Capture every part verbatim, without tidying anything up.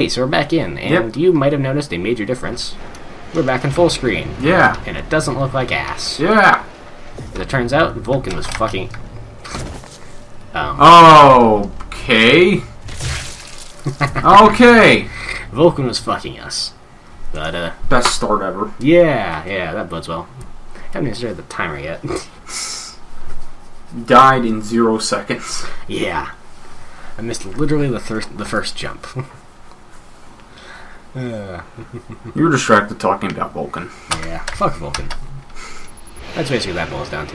Hey, so we're back in, and Yep. you might have noticed a major difference. We're back in full screen. Yeah. And it doesn't look like ass. Yeah. As it turns out, Vulcan was fucking... Um, okay. Okay. Vulcan was fucking us. But, uh... Best start ever. Yeah, yeah, that bodes well. Haven't even started the timer yet. Died in zero seconds. Yeah. I missed literally the, thir the first jump. uh, You were distracted talking about Vulcan. yeah, fuck Vulcan. That's basically what that boils down to.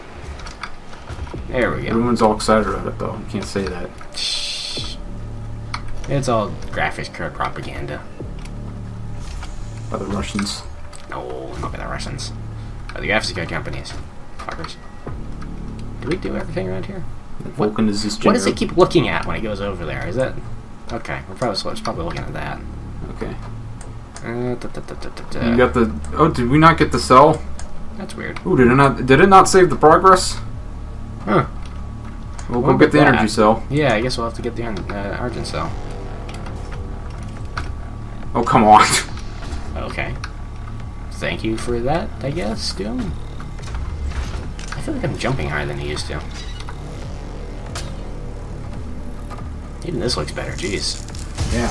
There we go. Everyone's all excited about it, though. You can't say that. Shh. It's all graphics card propaganda. By the Russians. No, not by the Russians. By the graphics card companies. Fuckers. Do we do everything around here? Vulcan what, is this What does it keep looking at when it goes over there? Is that... Okay, we're probably, it's probably looking at that. Okay. Uh, da, da, da, da, da, da. You got the... Oh, did we not get the cell? That's weird. Ooh, did it not... Did it not save the progress? Huh. We'll We'll go get the that. energy cell. Yeah, I guess we'll have to get the uh, Argent cell. Oh, come on. Okay. Thank you for that, I guess, Doom. I feel like I'm jumping higher than I used to. Even this looks better, jeez. Yeah.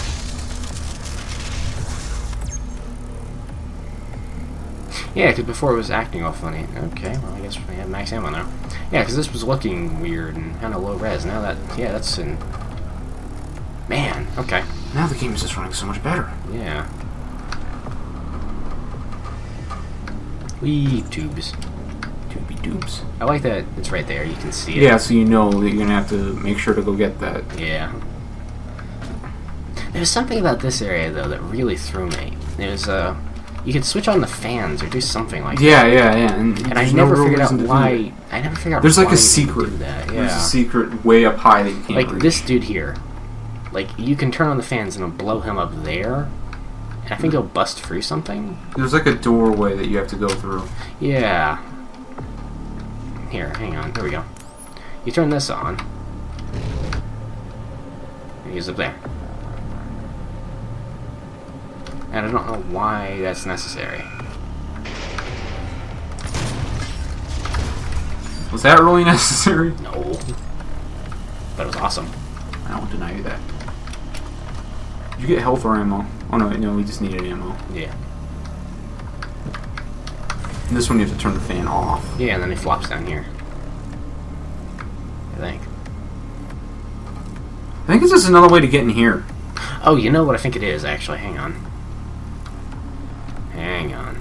Yeah, because before it was acting all funny. Okay, well, I guess we have max ammo now. Yeah, because this was looking weird and kind of low res. Now that, yeah, that's in... Man, okay. Now the game is just running so much better. Yeah. Wee tubes. Doobie doobs. I like that it's right there. You can see it. Yeah, so you know that you're gonna have to make sure to go get that. Yeah. There was something about this area, though, that really threw me. It was, uh... You could switch on the fans or do something like Yeah, that. yeah, yeah. And, And I there's never no real figured out reason to do why... that. I never figured out There's why like a you secret. do that. There's Yeah. a secret way up high that you can't Like, reach. this dude here. Like, you can turn on the fans and it'll blow him up there. And I think he'll bust through something. There's like a doorway that you have to go through. Yeah. Here, hang on. Here we go. You turn this on. And he's up there. And I don't know why that's necessary. Was that really necessary? No. But it was awesome. I won't deny you that. Did you get health or ammo? Oh no, no, we just needed ammo. Yeah. And this one you have to turn the fan off. Yeah, and then he flops down here. I think. I think it's just another way to get in here. Oh, you know what I think it is, actually. Hang on. Hang on.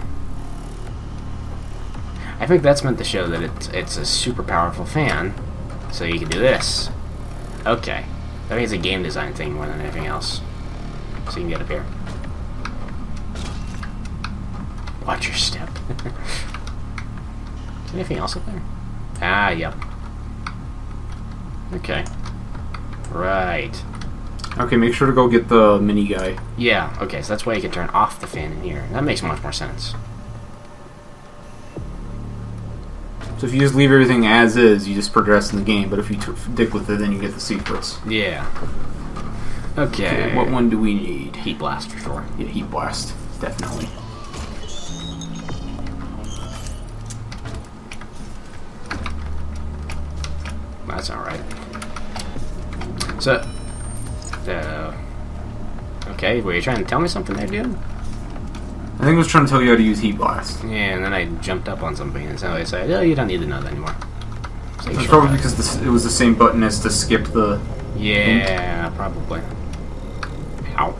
I think that's meant to show that it's, it's a super powerful fan, so you can do this. Okay. I think it's a game design thing more than anything else. So you can get up here. Watch your step. Is there anything else up there? Ah, yep. Okay. Right. Okay, make sure to go get the mini guy. Yeah, okay, so that's why you can turn off the fan in here. That makes much more sense. So if you just leave everything as is, you just progress in the game. But if you t stick with it, then you get the secrets. Yeah. Okay. Okay, what one do we need? Heat blast for sure. Yeah, heat blast, definitely. That's alright. So, uh, okay, were you trying to tell me something there, dude? I think I was trying to tell you how to use heat blast. Yeah, and then I jumped up on something, and so I said, oh, you don't need to know that anymore. So It's sure probably about because this, it was the same button as to skip the... it. Yeah, probably. Ow.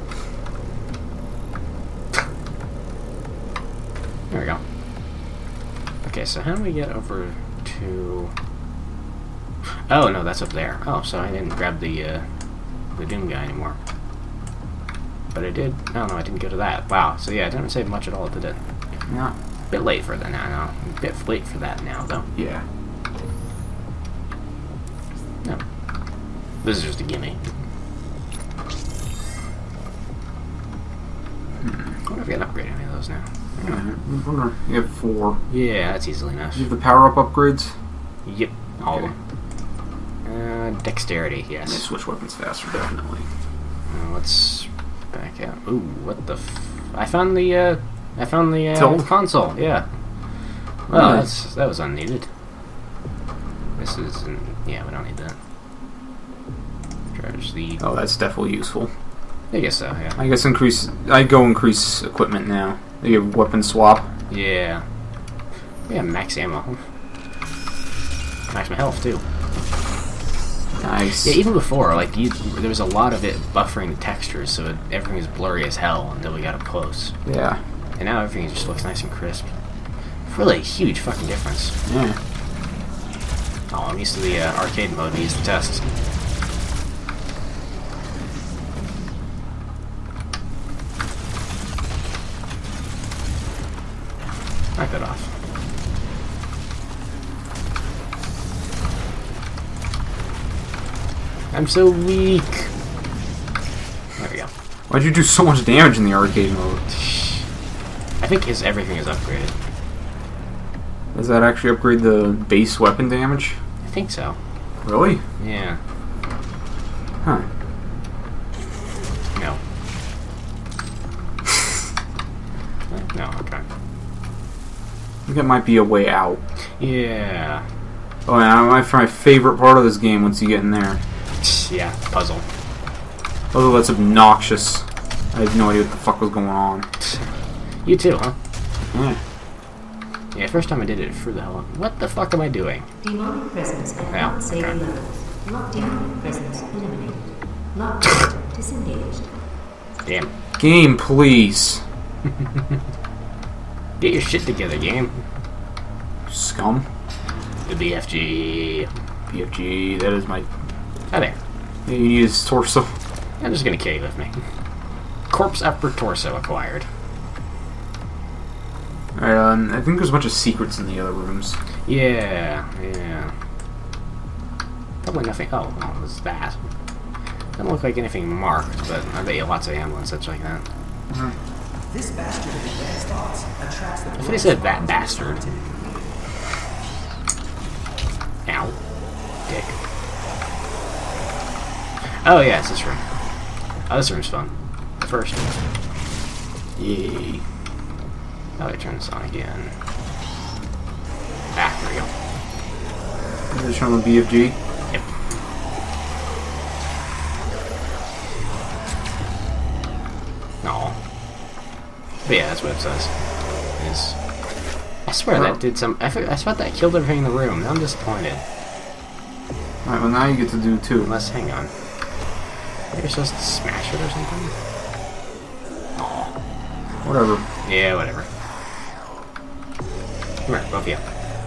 There we go. Okay, so how do we get over to... Oh, no, that's up there. Oh, so I didn't grab the, uh, the Doom guy anymore. But I did... No, no, I didn't go to that. Wow, so yeah, it didn't save much at all, did it? Not... A bit late for that now. A bit late for that now, though. Yeah. No. This is just a gimme. I wonder if we can upgrade any of those now. Yeah, you have four. Yeah, that's easily enough. You have the power-up upgrades? Yep, all Okay. of them. Uh, dexterity, Yeah, yes. switch weapons faster, definitely. Uh, let's back out. Ooh, what the f... I found the, uh... I found the, uh, Tilt? console, yeah. Well, Nice. that's, that was unneeded. This is... Yeah, we don't need that. Charge the... Oh, that's definitely useful. I guess so, yeah. I guess increase... I go increase equipment now. You have weapon swap. Yeah. Yeah, max ammo. Max my health, too. Nice. Yeah, even before, like, you, there was a lot of it buffering the textures, so it, everything was blurry as hell until we got up close. Yeah. And now everything just looks nice and crisp. Really a huge fucking difference. Yeah. Oh, I'm used to the uh, arcade mode. We used to test. Knock that off. I'm so weak. There we go. Why'd you do so much damage in the arcade mode? I think his everything is upgraded. Does that actually upgrade the base weapon damage? I think so. Really? Yeah. Huh. No. No, okay. I think it might be a way out. Yeah. Oh, and my, my favorite part of this game once you get in there. Yeah, puzzle. Although that's obnoxious. I had no idea what the fuck was going on. You too, huh? Yeah. Yeah, first time I did it, it threw the hell up. What the fuck am I doing? Demonic presence at Yeah, unsafe okay. levels. Lock demonic presence eliminated. Lock disengaged. Damn. Game, please. Get your shit together, game. Scum. The B F G. B F G, that is my... Hi there. Yeah, you need his torso. I'm just gonna kill you with me. Corpse after torso acquired. Alright, um, I think there's a bunch of secrets in the other rooms. Yeah, yeah. Probably nothing. Oh, well, what's that? Doesn't look like anything marked, but I bet you lots of ammo and such like that. Mm-hmm. This bastard of advanced thoughts attracts the If they said that bastard. Ow. Dick. Oh, yeah, it's this room. Oh, this room's fun. The first. Yay. Oh, I turn this on again. Ah, there we go. Is it showing the B F G? Yep. No. But yeah, that's what it says. Is I swear that did some. I, I thought that killed everything in the room. Now I'm disappointed. Alright, well now you get to do two. Unless, hang on. Maybe you're supposed to smash it or something? Aw. Whatever. Yeah, whatever. Come here, both of you.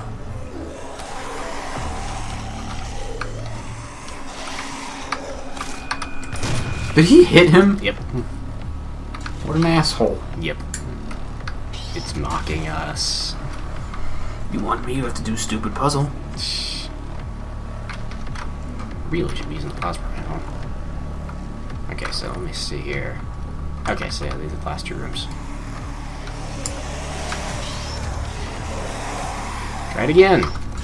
Did he hit him? Yep. What an asshole. Yep. It's mocking us. You want me? You have to do stupid puzzle. Really should be using the plasma panel. Okay, so let me see here. Okay, so yeah, these are the last two rooms. Try it again.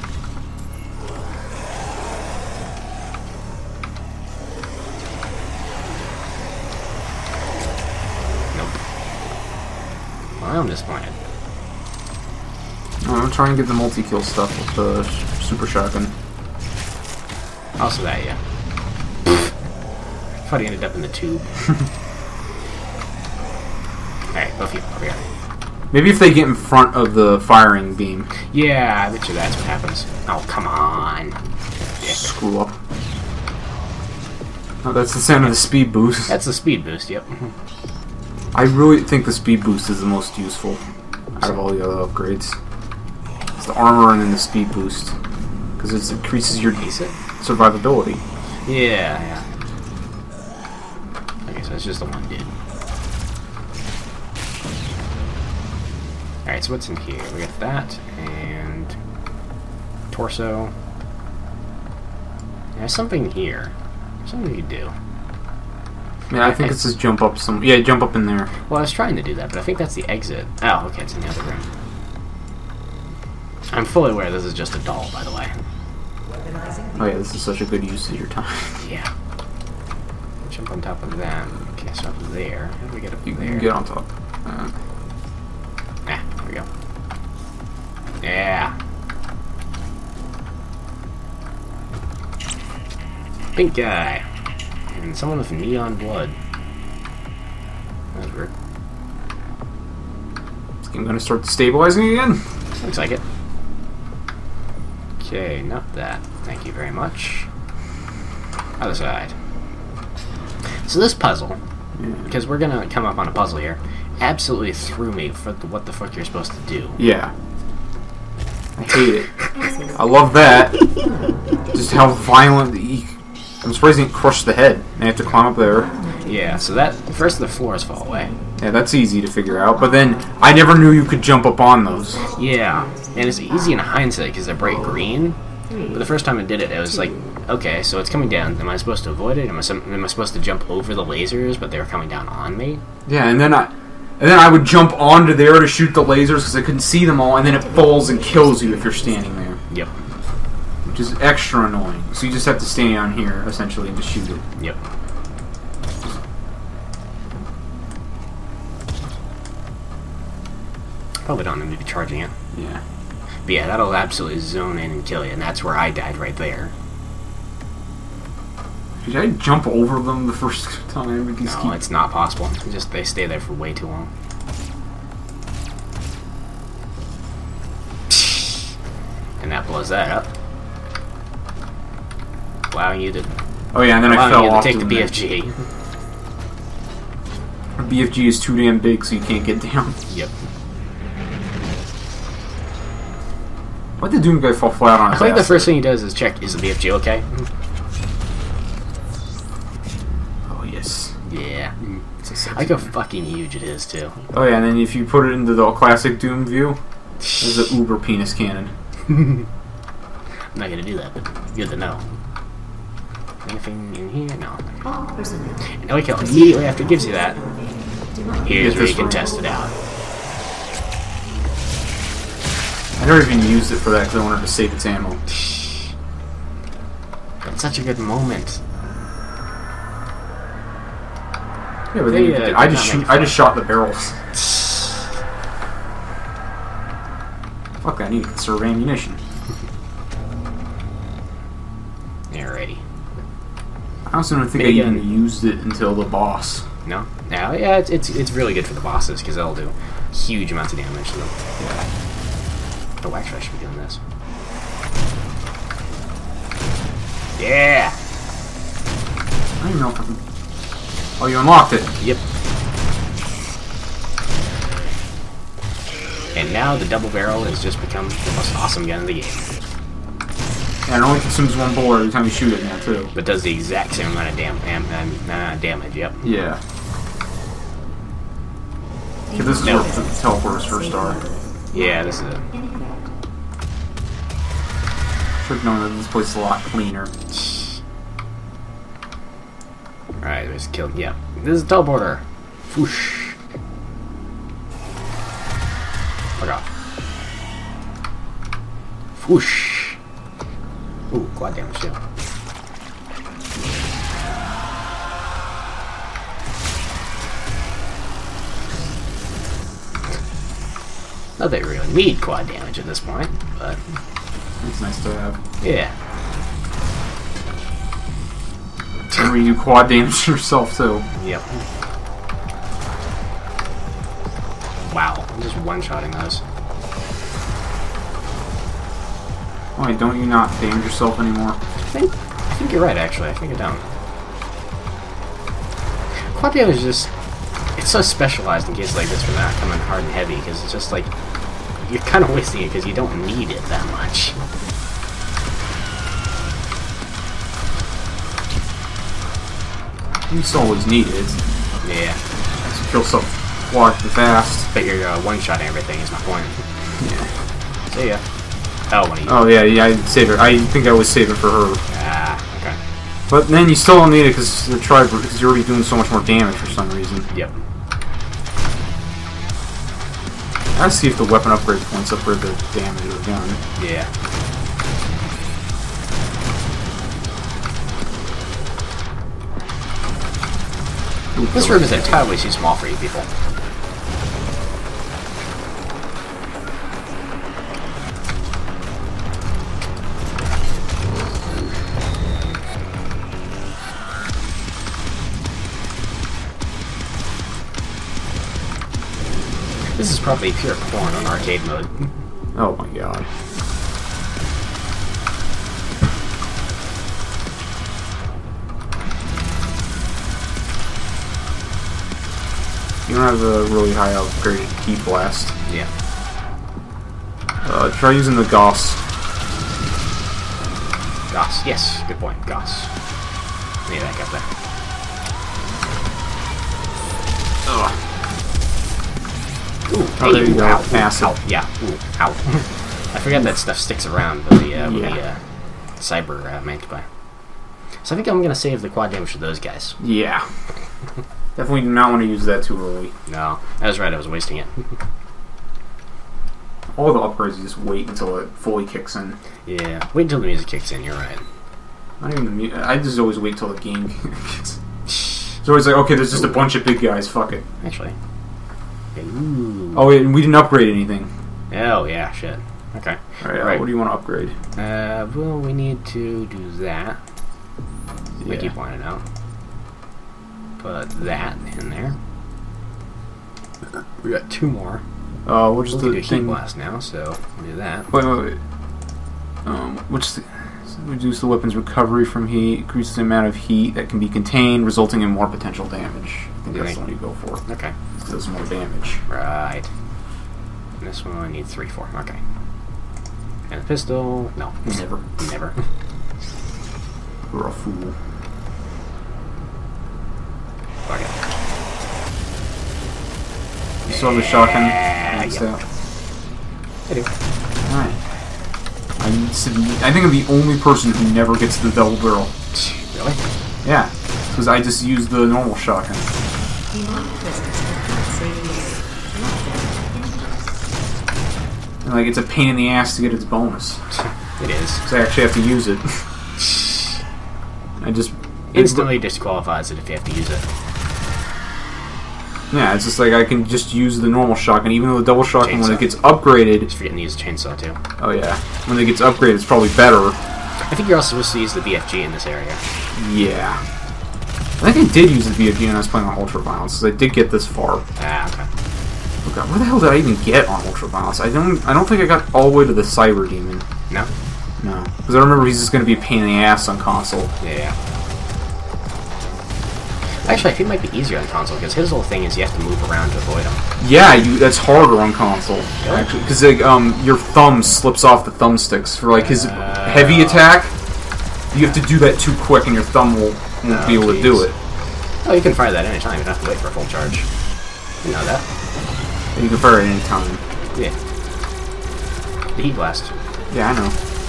Nope. Well, I'm disappointed. I'm trying to get the multi-kill stuff with the sh super shotgun. Also that, yeah. Thought he ended up in the tube. Alright, both of you, over here. Maybe if they get in front of the firing beam. Yeah, I bet you that's what happens. Oh, come on. Dick. Screw up. Oh, that's the sound of the speed boost. That's the speed boost, yep. I really think the speed boost is the most useful out of all the other upgrades. It's the armor and then the speed boost. Because it increases your Piece it? survivability. Yeah, yeah. Okay, so it's just the one dude. Alright, so what's in here? We got that, and... torso. There's something here. Something you could do. Yeah, I think it's just jump up some. Yeah, jump up in there. Well, I was trying to do that, but I think that's the exit. Oh, okay, it's in the other room. I'm fully aware this is just a doll, by the way. Oh yeah, this is such a good use of your time. Yeah. Jump on top of that. Okay, so up there. How do we get up You there? can get on top. Uh, Ah, there we go. Yeah. Pink guy. And someone with neon blood. That's weird. I'm gonna start stabilizing again. Looks like it. Okay, not that. Thank you very much. Other side. So this puzzle, Yeah. because we're gonna come up on a puzzle here, absolutely threw me for the, what the fuck you're supposed to do. Yeah. I hate it. I love that. Just how violent he... I'm surprised he didn't crush the head. I have to climb up there. Yeah, so that first the floors fall away. Yeah, that's easy to figure out. But then, I never knew you could jump up on those. Yeah, and it's easy in hindsight because they're bright green. But the first time I did it, it was like, okay, so it's coming down. Am I supposed to avoid it? Am I, some, am I supposed to jump over the lasers, but they were coming down on me? Yeah, and then I... And then I would jump onto there to shoot the lasers because I couldn't see them all, and then it falls and kills you if you're standing there. Yep. Which is extra annoying. So you just have to stay on here, essentially, and just shoot it. Yep. Probably don't need to be charging it. Yeah. But yeah, that'll absolutely zone in and kill you, and that's where I died right there. Did I jump over them the first time? Because No, keep... it's not possible. It's just they stay there for way too long. And that blows that up. Allowing you to, Oh yeah, and then I allowing fell you to off take the doing B that. F G. The B F G is too damn big, so you can't get down. Yep. Why'd the Doom guy fall flat on I his think the ass? first thing he does is check, is the B F G okay? Oh yes. Yeah. It's a sexy Like how one. fucking huge it is, too. Oh yeah, and then if you put it into the classic Doom view, there's an uber penis cannon. I'm not gonna do that, but good to know. Anything in here? No. All personnel. And like how immediately after it gives you that, Do not here's Get where this you can room. test it out. I never even used it for that because I wanted to save its ammo. That's such a good moment. Yeah, but They, then uh, I did just not shoot, make I fun. just shot the barrels. Fuck, I need to conserve ammunition. Alrighty. I also don't think I Maybe even again. used it until the boss. No? No, yeah, it's, it's, it's really good for the bosses, because they'll do huge amounts of damage to them. Yeah. Oh, actually, I should be doing this. Yeah! I don't even know if I can... Oh, you unlocked it. Yep. And now the double barrel has just become the most awesome gun in the game. And it only consumes one bullet every time you shoot it now, too. But does the exact same amount of dam am am uh, damage, yep. Yeah. Okay, this is No. where the teleporters first are. Yeah, this is it. in effect. Should have known that this place is a lot cleaner. Alright, there's killed. Yeah. This is a teleporter. Whoosh. Fuck off. Whoosh. Ooh, quad damage too. Not that you really need quad damage at this point, but It's nice to have. yeah. Remember, you do quad damage yourself, too. Yep. Wow, I'm just one-shotting those. Why don't you not damage yourself anymore? I think, I think you're right, actually. I think I don't. Quad damage is just... It's so specialized in cases like this where they're not coming hard and heavy, because it's just like... You're kind of wasting it because you don't need it that much. You just always need it. It's, Yeah. it's kill stuff quad fast. But you're uh, one-shotting everything is my point. Yeah. See ya. Oh, when you... Oh, yeah, yeah, I'd save it. I think I would save it for her. Ah, okay. But then you still don't need it because the tri because you're already doing so much more damage for some reason. Yep. I gotta see if the weapon upgrade points upgrade the damage of the gun. Yeah. This room is entirely too small for you people. This is probably pure porn on arcade mode. Oh my god. You don't have a really high upgraded key blast. Yeah. Uh, try using the Gauss. Goss. Yes, good point. Goss. Need that up there. Ugh. Ooh, Oh, hey, there you ooh, go. ow, ooh, Acid. ow, yeah, ooh, ow. I forget that stuff sticks around with the, uh, with the Yeah. uh, cyber uh, multiply. So I think I'm going to save the quad damage for those guys. Yeah. Definitely do not want to use that too early. No, I was right, I was wasting it. All the upgrades, you just wait until it fully kicks in. Yeah, wait until the music kicks in, you're right. Not even the mu- I just always wait till the game kicks in. It's always like, okay, there's just a bunch of big guys, fuck it. Actually. Okay, ooh. Oh, wait, and we didn't upgrade anything. Oh, yeah, shit. Okay. Alright, uh, Right. what do you want to upgrade? Uh, well, we need to do that. Yeah. I keep pointing out. Put that in there. We got two more. Uh, which is We'll the do heat thing? blast now, so we'll do that. Wait, wait, wait. Um, which the, reduce the weapon's recovery from heat, increase the amount of heat that can be contained, resulting in more potential damage. I think You that's think? the one you go for. Okay. It does more damage. Right. And this one I need three for. Okay. And the pistol. No. Never. Never. You're a fool. Fuck it. You saw the shotgun? Yeah, Next yeah. out. I do. Alright. I'm, I think I'm the only person who never gets the double barrel. Really? Yeah. Because I just use the normal shotgun. And, like, it's a pain in the ass to get its bonus. It is. Because I actually have to use it. I just... Instantly disqualifies it if you have to use it. Yeah, it's just like I can just use the normal shotgun, even though the double shotgun, when Chainsaw. it gets upgraded... Just forgetting to use a chainsaw too. Oh yeah. When it gets upgraded, it's probably better. I think you're also supposed to use the B F G in this area. Yeah. I think I did use the B F G when I was playing on Ultra Violence, because I did get this far. Ah, okay. Oh god, where the hell did I even get on Ultra Violence? I don't I don't think I got all the way to the Cyber Demon. No? No. Because I remember he's just going to be a pain in the ass on console. Yeah. Actually, I think it might be easier on console, because his whole thing is you have to move around to avoid him. Yeah, you, that's harder on console, Really? actually. Because like, um, your thumb slips off the thumbsticks. For like his Uh, heavy attack, you have to do that too quick and your thumb will, won't Oh, be able to do jeez. it. Oh, you can fire that anytime, you don't have to wait for a full charge. You know that. And you can fire it any time. Yeah. The heat blast. Yeah, I know.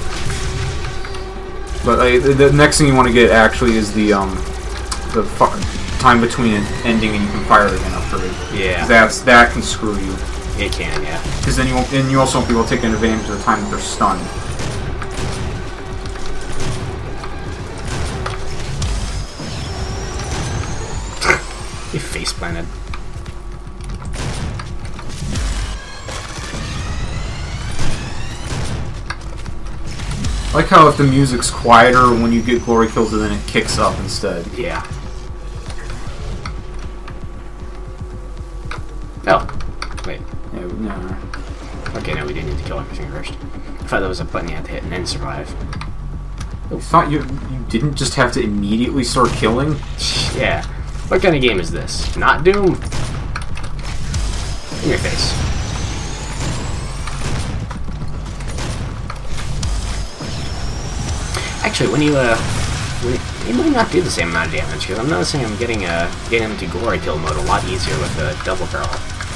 But like, the, the next thing you want to get actually is the um the fu time between it ending and you can fire it again after it. Yeah. 'Cause that's that can screw you. It can, yeah. Because then you won't, and you also won't be able to take advantage of the time that they're stunned. You face planted. I like how if the music's quieter when you get glory kills, and then it kicks up instead. Yeah. Oh. Wait. Yeah, no. Okay, no, we didn't need to kill everything first. I thought that was a button you had to hit and then survive. I thought you you didn't just have to immediately start killing. Yeah. What kind of game is this? Not Doom? In your face. Actually, when you, uh... When, it might not do the same amount of damage, because I'm noticing I'm getting, uh... getting into glory kill mode a lot easier with a double barrel.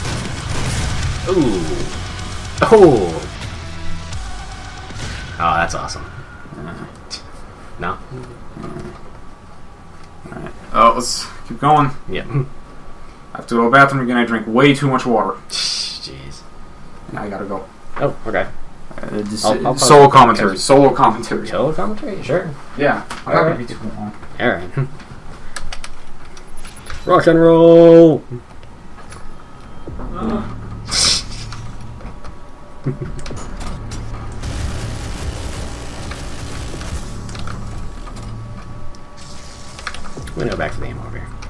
Ooh. Oh! Oh, that's awesome. Uh, No? Alright. Oh, let's keep going. Yep. I have to go to the bathroom again. I drink way too much water. Jeez. Now I gotta go. Oh, okay. Uh, just, I'll- I'll solo pause- commentary. Solo commentary. Solo commentary? Sure. Yeah. I'm not Alright. gonna be too long. Alright. Rock and roll! We're gonna go back to the ammo over here.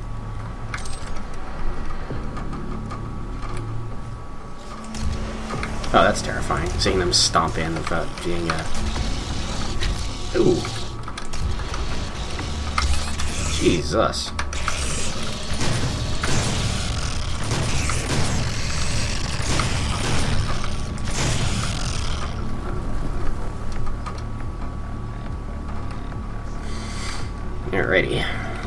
Oh, that's terrifying. Seeing them stomp in without being, uh... Ooh. Jesus. Alrighty.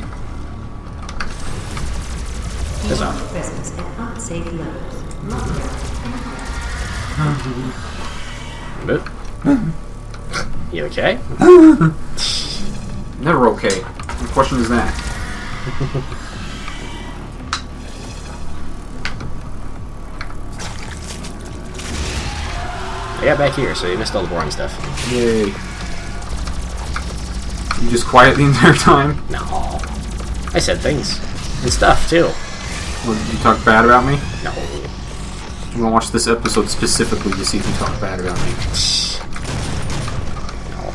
This off. Presence at unsafe levels. Lockdown. Boop. You okay? Never okay. What question is that? I got back here, so you missed all the boring stuff. Yay. You just quiet the entire time? No. I said things. And stuff, too. Well, did you talk bad about me? No. I'm gonna watch this episode specifically to see if you talk bad about me. No.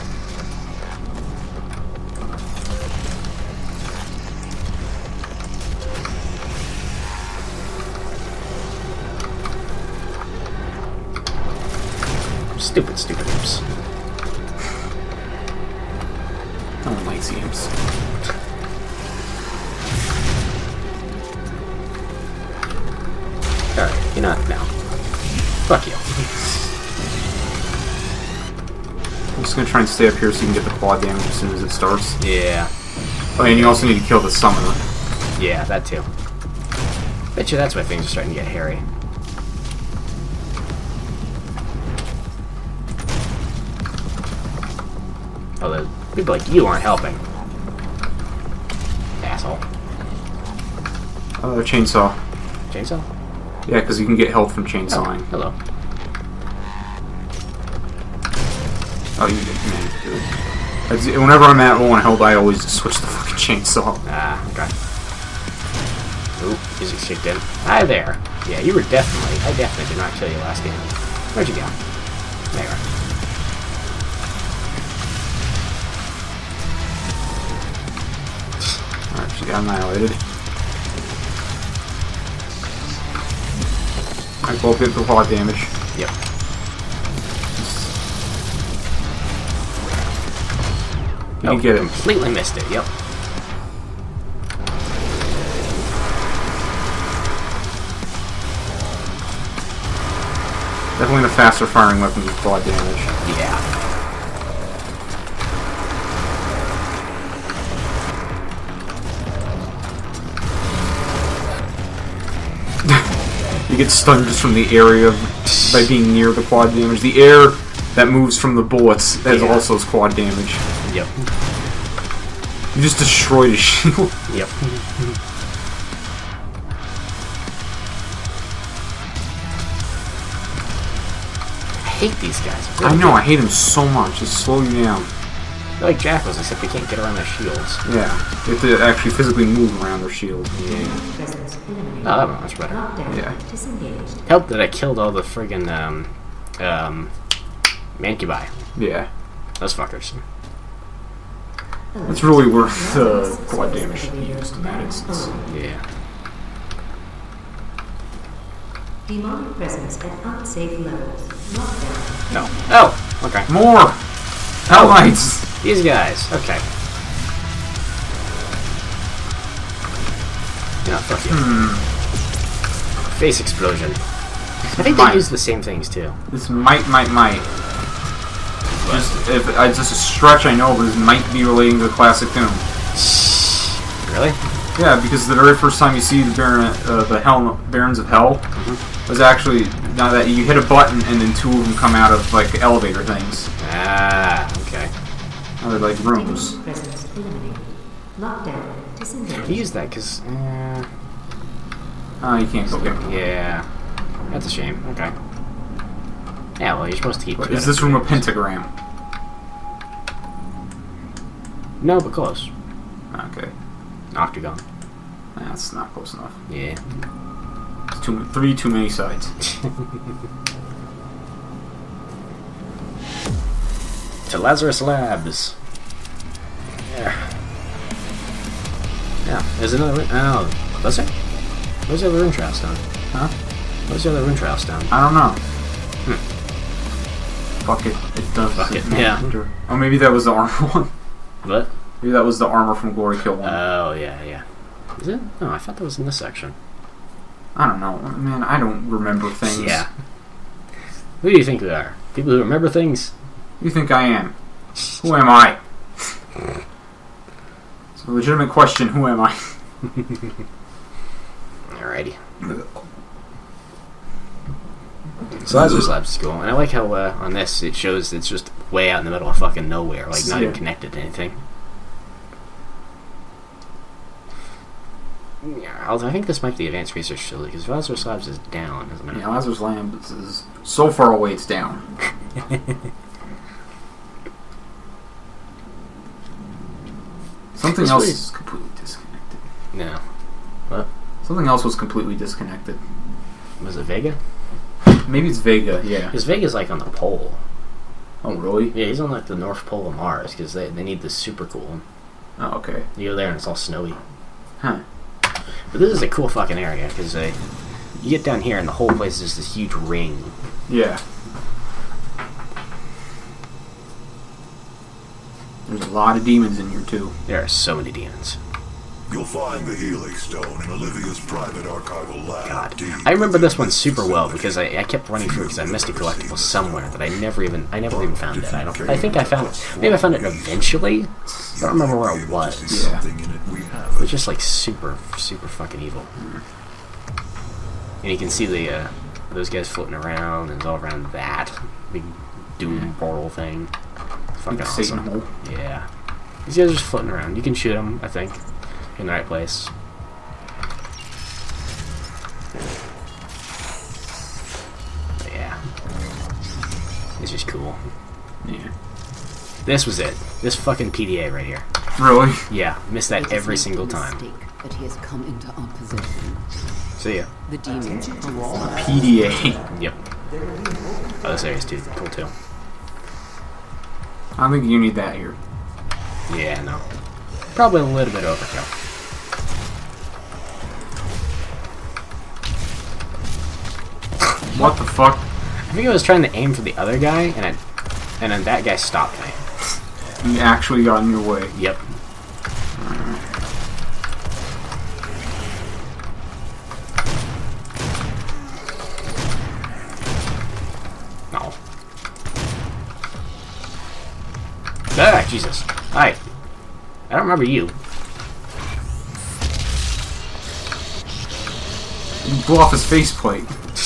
Stupid, stupid imps. I don't like the imps. Alright, you're not now. Fuck you. I'm just gonna try and stay up here so you can get the quad damage as soon as it starts. Yeah. Oh, and you also need to kill the summoner. Yeah, that too. Bet you that's why things are starting to get hairy. Although, people like you aren't helping. Asshole. Uh, chainsaw. Chainsaw? Yeah, because you can get health from Oh, chainsawing. hello. Oh, you get man, dude. Whenever I'm at low on health, I always just switch the fucking chainsaw. Ah, okay. Ooh, music kicked in. Hi there. Yeah, you were definitely, I definitely did not kill you last game. Where'd you go? There you are. Alright, she got annihilated. I both hit the quad damage. Yep. You Oh, can get it. completely missed it, yep. Definitely the faster firing weapons with quad damage. Yeah. You get stunned just from the area of, by being near the quad damage. The air that moves from the bullets has Yeah. also quad damage. Yep. You just destroyed his shield. Yep. I hate these guys. I know, I hate him so much. They slow you down. They're like jackals, except they can't get around their shields. Yeah, you have to actually physically move around their shield. Presence eliminated. Oh, that went much better. Lockdown. Yeah. Disengaged. Helped that I killed all the friggin' um, um, mancubi. Yeah, Those fuckers. that's really worth the quad damage to be used in that instance. Yeah. Demonic presence at unsafe levels. Lockdown. No. Oh, okay. More! Hell Knights! These guys. Okay. Yeah, fuck you. Hmm. Face explosion. I think Might. they use the same things too. This might, might, might. Just, if it's just a stretch, I know, but this might be relating to the classic Doom. Really? Yeah, because the very first time you see the Baron, uh, the Hell, Barons of Hell, Mm-hmm. was actually now that you hit a button and then two of them come out of like elevator things. Ah, okay. Now they're like rooms. Demonic presence eliminated. Lockdown. Disengaged. I use that because, uh, Oh, you can't go get them. yeah, that's a shame. Okay. Yeah, well, you're supposed to keep. Is this room a pentagram? No, but close. Okay. Octagon. That's not close enough. Yeah. It's too, three too many sides. To Lazarus Labs. Yeah. Yeah. There's another room. Oh, was there? Where's the other rune traps down? Huh? Where's the other rune traps down? I don't know. Hmm. Fuck it. It does. Fuck it. it Yeah. Oh, maybe that was the armor one. What? Maybe that was the armor from Glory Kill one. Oh, yeah, yeah. Is it? No, I thought that was in this section. I don't know. Man, I don't remember things. Yeah. Who do you think we are? People who remember things? Who do you think I am? Who am I? It's a legitimate question. Who am I? Alrighty. So Lazarus Labs is cool, and I like how uh, on this it shows it's just way out in the middle of fucking nowhere, like not Yeah. even connected to anything. Yeah, although I think this might be the advanced research facility because Lazarus Labs is down, isn't it? Yeah, Lazarus Labs is so far away it's down. Something This else way- is completely disconnected. No. What? Something else was completely disconnected. Was it Vega? Maybe it's Vega, yeah. Because Vega's like on the pole. Oh, really? Yeah, he's on like the North Pole of Mars because they, they need this super cool one. Oh, okay. You go there and it's all snowy. Huh. But this is a cool fucking area because uh, you get down here and the whole place is just this huge ring. Yeah. There's a lot of demons in here, too. There are so many demons. You'll find the Helix Stone in Olivia's private archival lab. God. deep I remember within this one the super well facility. because I, I kept running through because I missed a collectible somewhere that I never even I never even found it. I don't. I think I found it. Maybe I found it eventually. I don't remember where it was. Yeah. Something in it we It have. was just like super super fucking evil. And you can see the uh, those guys floating around and it's all around that big doom portal thing. Fucking Big awesome. Satan hole. Yeah. These guys are just floating around. You can shoot them, I think, in the right place. But yeah. It's just cool. Yeah. This was it. This fucking P D A right here. Really? Yeah, missed that every single time. That he has come into our possession. See ya. The demons promise P D A. Yep. Oh, this area's too cool too. I don't think you need that here. Yeah, no. Probably a little bit overkill. What the fuck? I think I was trying to aim for the other guy, and I, and then that guy stopped me. You actually got in your way. Yep. No. Ah, Jesus. Hi. I don't remember you. You blew off his faceplate.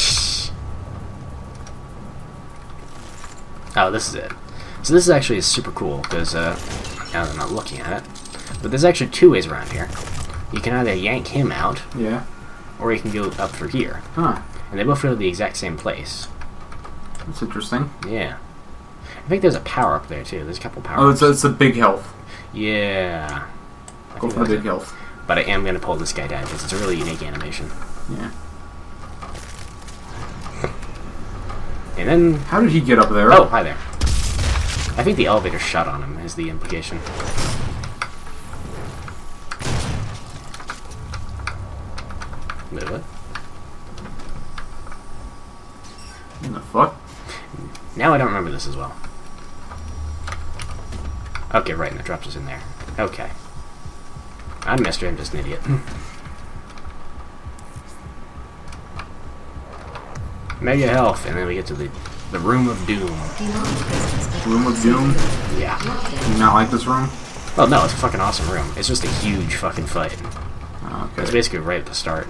Oh, this is it. So this is actually super cool because uh, now that I'm not looking at it, but there's actually two ways around here. You can either yank him out, Yeah. or you can go up through here, Huh. and they both go to the exact same place. That's interesting. Yeah, I think there's a power up there too. There's a couple power. Oh, it's a, it's a big health. Yeah. I Go think for the that's big it. health. But I am gonna pull this guy down because it's a really unique animation. Yeah. And then, How did he get up there? oh, hi there. I think the elevator shut on him is the implication. Wait, what? What the fuck? Now I don't remember this as well. Okay, right, and it drops us in there. Okay. I'm Mister I'm just an idiot. Mega health, and then we get to the the room of doom. Room of Doom? Yeah. Do you not like this room? Well, no, it's a fucking awesome room. It's just a huge fucking fight. Oh, It's okay. basically right at the start.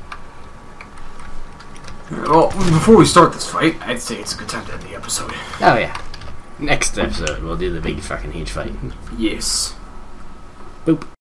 Well, before we start this fight, I'd say it's a good time to end the episode. Oh yeah. Next episode, we'll do the big fucking huge fight. Yes. Boop.